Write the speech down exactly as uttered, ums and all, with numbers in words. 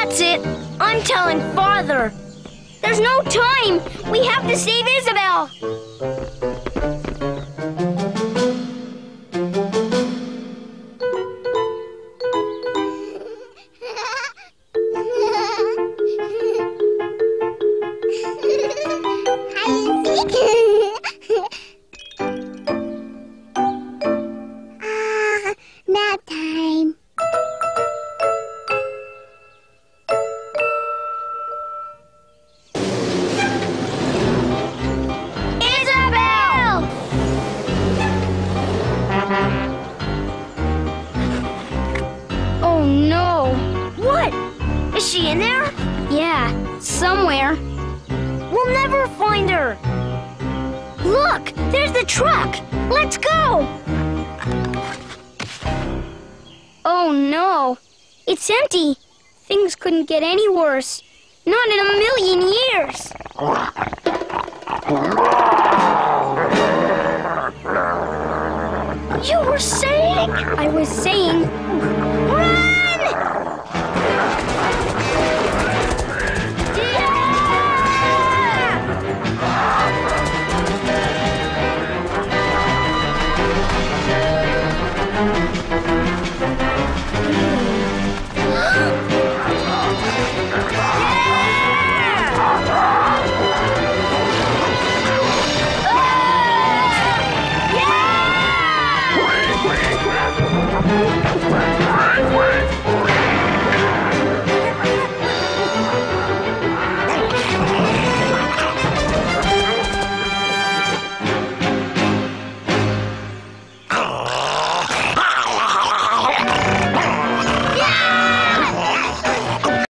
That's it. I'm telling Father. There's no time. We have to save Isabel. Ah, nap time. Isabel! Oh no. What? Is she in there? Yeah, somewhere. We'll never find her. Look, there's the truck. Let's go. Oh no. It's empty. Things couldn't get any worse. Not in a million years. You were saying? I was saying, run!